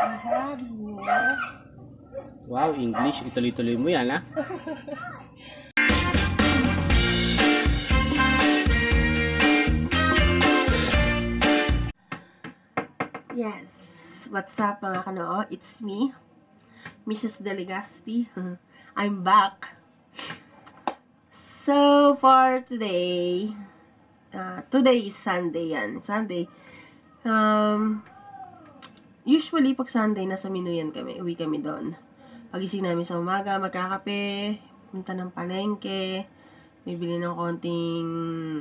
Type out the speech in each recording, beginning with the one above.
have here. Wow, English. Ituloy-tuloy mo yan, ha? Yes, what's up mga kanoo? It's me, Mrs. Delegaspi. I'm back. So, for today, today is Sunday yan. Sunday. Usually, pag Sunday, nasa Minuyan kami. Uwi kami doon. Pagising namin sa umaga, magkakape, punta ng palengke, bibili ng konting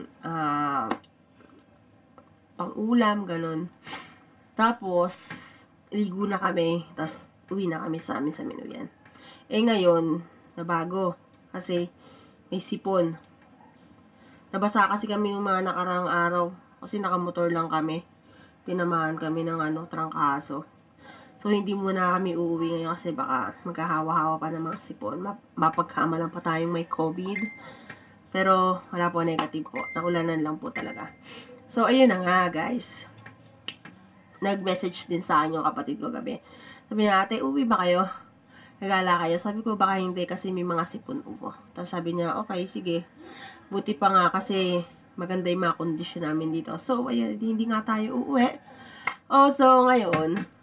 pang-ulam, ganun. Tapos, ligo na kami, tapos uwi na kami sa amin sa Minuyan. Eh ngayon, nabago, kasi may sipon. Nabasa kasi kami yung mga nakarang araw, kasi nakamotor lang kami. Tinamaan kami ng trangkaso. So, hindi muna kami uuwi ngayon kasi baka magkahawa-hawa pa ng mga sipon. Mapagkamalan pa tayong may COVID. Pero, wala po, negative po. Naulanan lang po talaga. So, ayun na nga, guys. Nag-message din sa akin yung kapatid ko gabi. Sabi niya, ate, uwi ba kayo? Nagala kayo? Sabi ko, baka hindi kasi may mga sipon po. Tapos sabi niya, okay, sige. Buti pa nga kasi maganda yung mga kondisyon namin dito. So, ayun, hindi nga tayo uuwi. So, ngayon,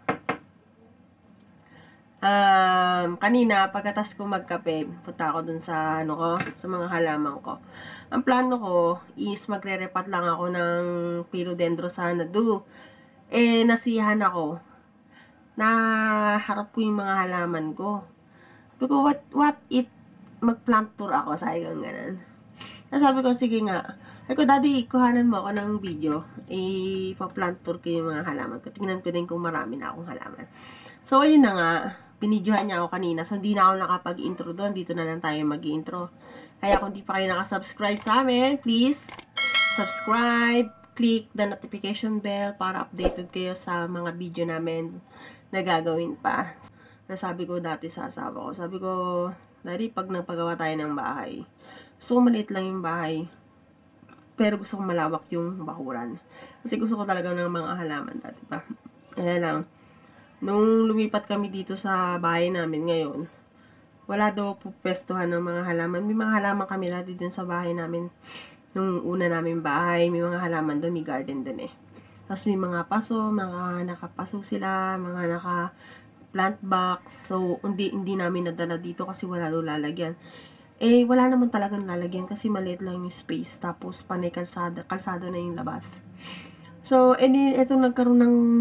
kanina, pagkatas ko magkape, punta ako dun sa, sa mga halaman ko. Ang plano ko is magre-repat lang ako ng Philodendron Xanadu. Nasiyahan ako. Naharap ko yung mga halaman ko. Pero what if mag-plant tour ako? Sayang ganun. Sabi ko, sige nga. Sabi ko, daddy, kuhanan mo ako ng video. Pa-plant tour ko yung mga halaman ko. Tingnan ko din kung marami na akong halaman. So, ayun na nga. Binidyohan niya ako kanina. So, hindi na ako nakapag-intro doon. Dito na lang tayo mag-intro. Kaya kung di pa kayo nakasubscribe sa amin, please, subscribe, click the notification bell para updated kayo sa mga video namin na gagawin pa. Nasabi ko dati sa asawa ko. Sabi ko, Daddy, pag nagpagawa tayo ng bahay, gusto ko maliit lang yung bahay. Pero gusto ko malawak yung bakuran. Kasi gusto ko talaga ng mga halaman dati pa. Kaya lang, nung lumipat kami dito sa bahay namin ngayon, wala daw po pwestuhan ng mga halaman. May mga halaman kami dati dun sa bahay namin. Nung una namin bahay, may mga halaman doon, may garden doon eh. Tapos may mga paso, mga nakapaso sila, mga naka-plant box. So, hindi namin nadala dito kasi wala daw lalagyan. Wala naman talagang lalagyan kasi maliit lang yung space. Tapos, panay kalsada na yung labas. So, ito nagkaroon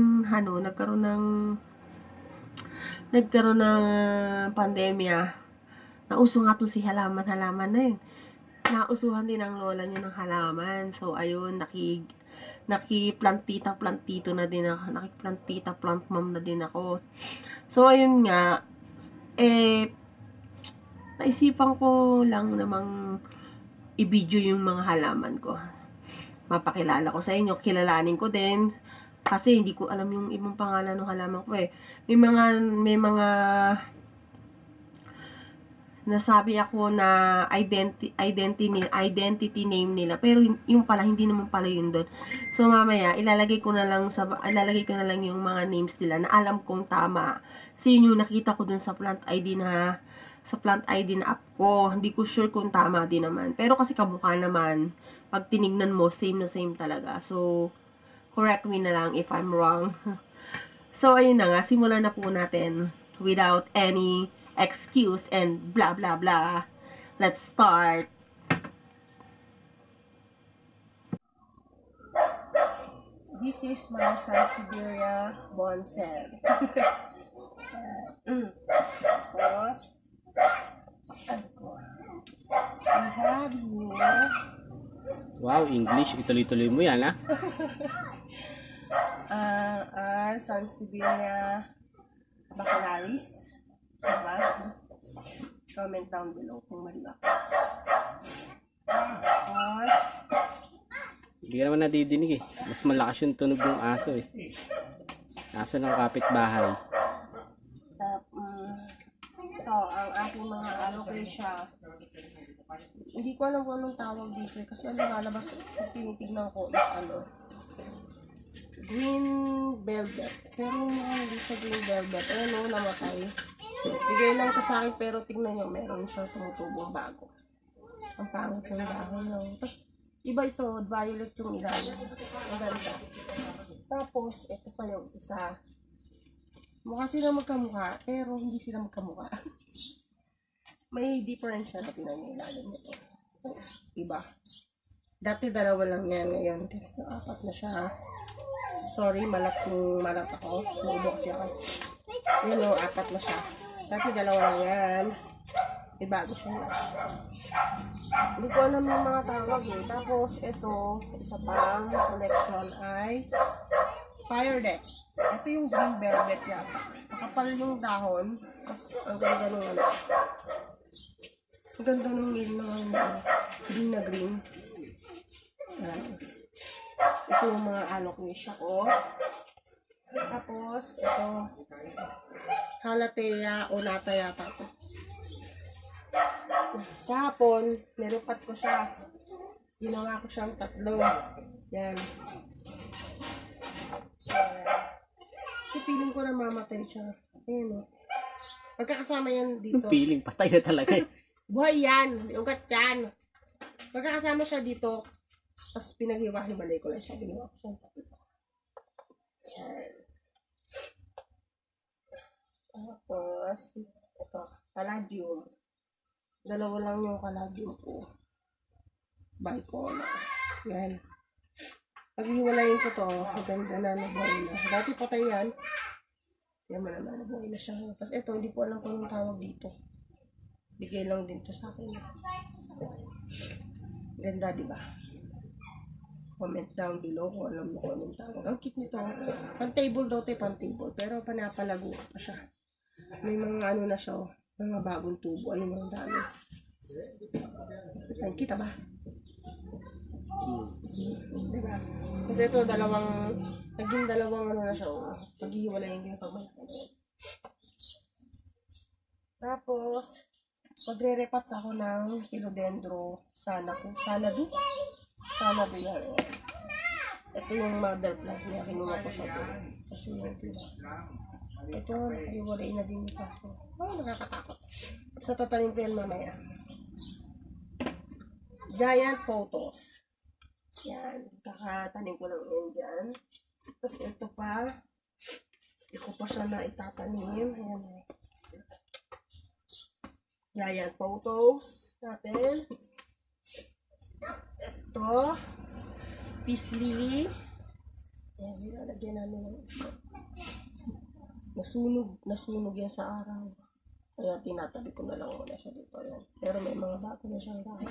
ng pandemya. Nauso nga to si halaman na yun. Nausuhan din ang lola niya ng halaman. So, ayun, naki-plantita-plantito na din ako. Naki-plantita-plant mom na din ako. So, ayun nga, naisipan ko lang namang i-video yung mga halaman ko. Mapakilala ko sa inyo, kilalanin ko din. Kasi hindi ko alam yung ibang pangalan ng halaman ko eh. May mga nasabi ako na identity name nila, pero yung pala hindi naman pala yun doon. So mamaya ilalagay ko na lang yung mga names nila na alam kong tama. Kasi yun yung nakita ko doon sa plant ID na app ko. Hindi ko sure kung tama din naman. Pero kasi kamukha naman, pag tinignan mo, same na same talaga. So correct me na lang if I'm wrong. So ayun na nga, simulan na po natin without any excuse and blah blah blah. Let's start. This is my Sansevieria bonsai. Tapos, I have here. Wow, English. Ituloy-tuloy mo yan, ha? Our Sansevieria bacalaris. Diba? Comment down below kung mali ako. Tapos, Hindi ka naman nadidinig eh. Mas malakas yung tunog ng aso eh. Aso ng kapitbahay. Ito, ang aking mga alocasia. Hindi ko alam kung anong tawag dito kasi ang lalabas kung tinitignan ko is green velvet. Pero hindi siya green velvet. Ayan o, namatay. Bigay lang siya sa akin, pero tingnan nyo, meron siya tumutubong bago. Ang pangit ng dahon nyo. Tapos, iba ito, violet yung ilalim. Ang ganda. Tapos, ito pa yung isa. Mukha sila magkamukha, pero hindi sila magkamukha. May difference na tingnan nyo ilalim nito. Iba. Dati dalawa lang yan, ngayon apat na siya. Sorry, malat ako. Naubo kasi ako. Yun o, apat na siya. Dati dalawa lang yan. May bago siya na. Hindi ko alam yung mga tawag eh. Tapos, ito, isa pang collection ay Fire Deck. Ito yung green velvet yata. Nakapal yung dahon. Tapos, ang ganda nung ano. Ang ganda nung green na green. Ito yung mga alocasia ko. Tapos, ito, halatea o nata yata ito. Kahapon, nilupat ko siya. Ginawa ko siyang tatlo. Yan. Kasi feeling ko na mamatay siya. Ayan o. Pagkakasama yan dito. Feeling, patay na talaga eh. Buhay yan. May ugat yan. Pagkakasama siya dito, tapos pinaghiwa-himalay ko lang siya. Ginawa ko siyang tatlo. Yan. Tapos, ito, caladium. Dalawa lang yung caladium ko. Bicolor. Yan. Pag hiwalayin ko to, maganda na nabuhay na. Dati patay yan. Yan man naman, nabuhay na siya. Tapos ito, hindi ko alam kung anong tawag dito. Bigay lang din to sa akin. Ganda, di ba? Comment down below kung alam mo kung anong tawag. Ang cute nito. Pan-table daw tayo, pan-table. Pero panapalago pa siya. May mga ano na siya, mga bagong tubo. Ayun mga dami. Kita ba? Diba? Kasi ito, naging dalawang ano na siya. Paghihiwalayin yung pagmalaki. Tapos, magre-repats ako ng philodendro sanadu yan. Ito yung mother plant niya. Kinuha ko siya doon. Kasi yung ito, nakahiwalay na din ito. Ay, nakakatakot. Sa tatanim ko yan mamaya. Giant photos. Yan. Kakatanim ko lang yan dyan. Tapos ito pa. Hindi ko pa siya na itatanim. Ayan. Giant photos natin. Ito. Peace lily. Ayan, nilalagyan namin ng ito. Nasunog yan sa araw. Kaya tinatabi ko na lang muna siya dito. Ayan. Pero may mga bago na siyang dahon.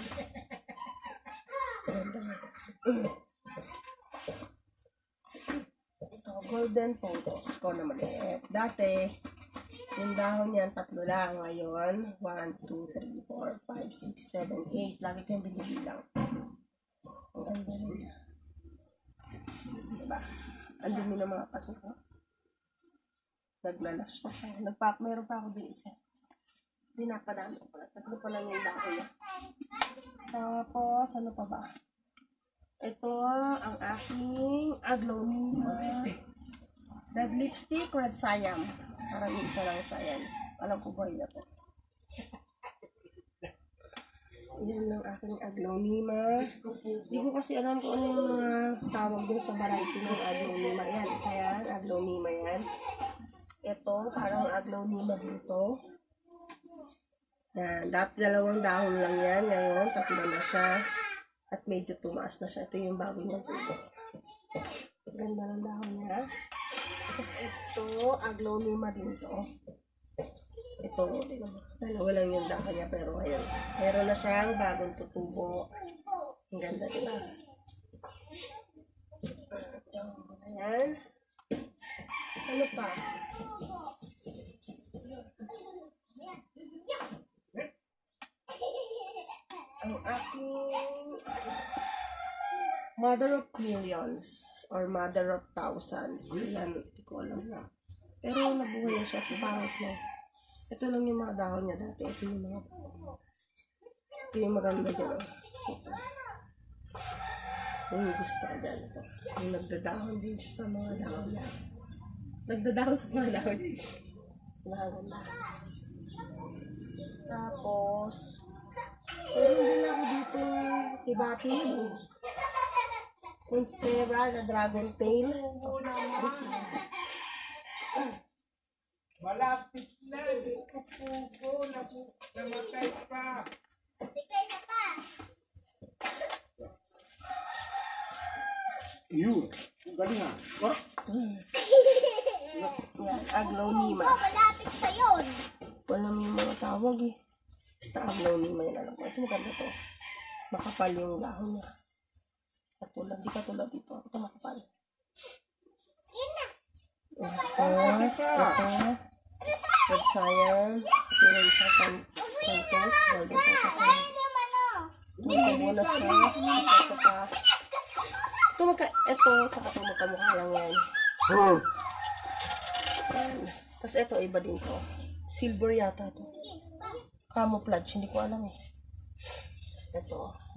Ito, golden photos ko na maliit. Dati, yung dahon niyan, 3 lang. Ngayon, 1, 2, 3, 4, 5, 6, 7, 8. Lagi kayong binibilang. Ang ganda rin. Diba? Ang dumi ng mga pasok. Naglalas pa siya. Meron pa ako din isa. Pinapadami ko pala. 3 pa lang yung dahon niya. Tapos, ano pa ba? Ito, ang aking aglonema. Red lipstick, red siam. Parang isa lang siya yan. Alam ko ba yun ako. Yan ang aking aglonema. Hindi ko kasi alam kung ano yung mga tawag doon sa variety ng aglonema. Yan, isa yan. Aglonema yan. Ito, parang aglonema dito. Yan, dati 2 dahon lang yan. Ngayon, 3 na siya. At medyo tumaas na siya. Ito yung bago niyang tubo. Ganda ng dahon niya. Tapos ito, aglonema din to. Ito, 2 lang yung dahon niya. Pero ngayon, meron na siyang bagong tutubo. Ang ganda diba? Ayan. Ano pa? Ang aking mother of millions or mother of thousands. Yan, hindi ko alam na. Pero nabuhay na siya. Pangit na. Ito lang yung mga dahon niya dati. Ito yung maganda dyan. Yung gusto ko dyan. Ito. Yung nagdadahon din siya sa mga dahon niya. Nagdadahon sa mga dahon. Nahangan na. Tapos, meron din ako dito hibati. Monstera na dragon tail. Malapit na. Pupugo. Namatay pa. Yun. Galing nga. Yan, aglonema. Malapit sa yun. Wala mo yung mga tawag eh. Basta aglonema yun alam ko. Ito maganda to. Makapal yung dahon niya. Katulad, di katulad dito. Ito makapal. Tapos, ito. Red Cyan. Ito yung isa Santos. Golden Santos. Ito na siya. Ito pa. Ito, tsaka ito magkamukha lang yan. Tapos ito, iba din to. Silver yata to. Camouflage, hindi ko alam eh. Tapos ito.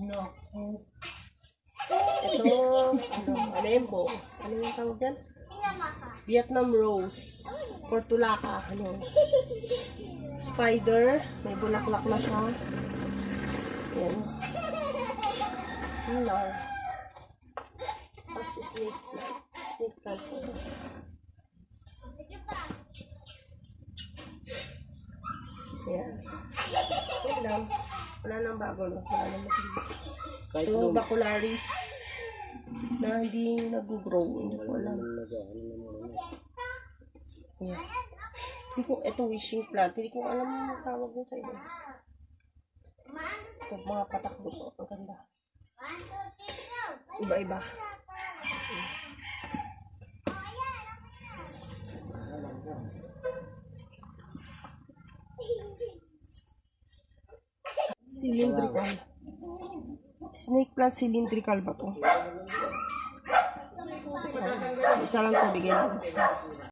Ito, ano yun po? Ano yung tawag dyan? Vietnam Rose. Portulaca, ano. Spider, may bulaklak na siya. Yan. Yun lang. Tapos snake plant po. Ayan. Yun lang. Wala nang bago, no? Wala nang maganda. Kahit Ito, bacularis na hindi nag-grow. Hindi ko alam. Ayan. Hindi ko, ito wishing plant. Hindi ko alam yung tawag mo sa iba. Ito, mga patakbo to. Ang ganda. Iba-iba. Cylindrical. Snake plant cylindrical ba to? Isa lang to, bigyan natin siya.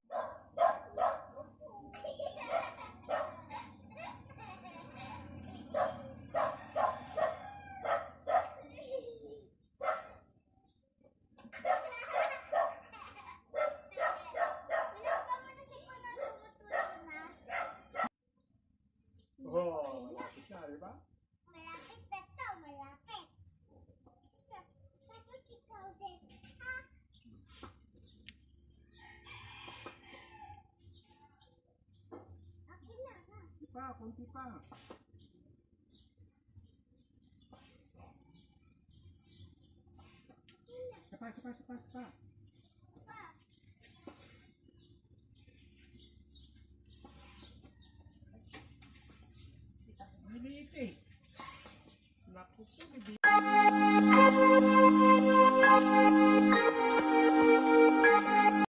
Oh, malapit na, di ba? Malapit na to, malapit. Tapos ikaw din. Akin na, ha? Kunti pa, kunti pa. Sapa. Maliit eh. Naku po,